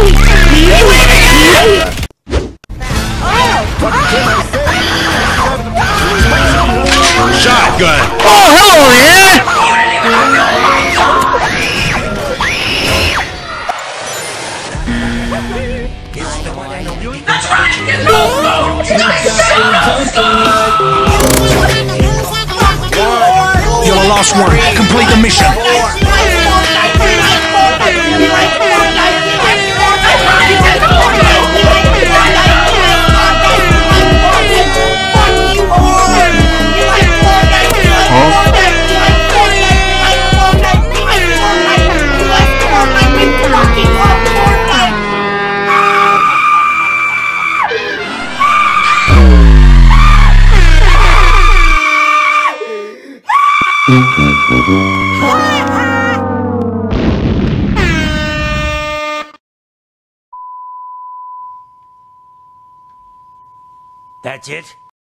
Shotgun! Oh, hello there! That's right! You're the last one. Complete the mission. That's it?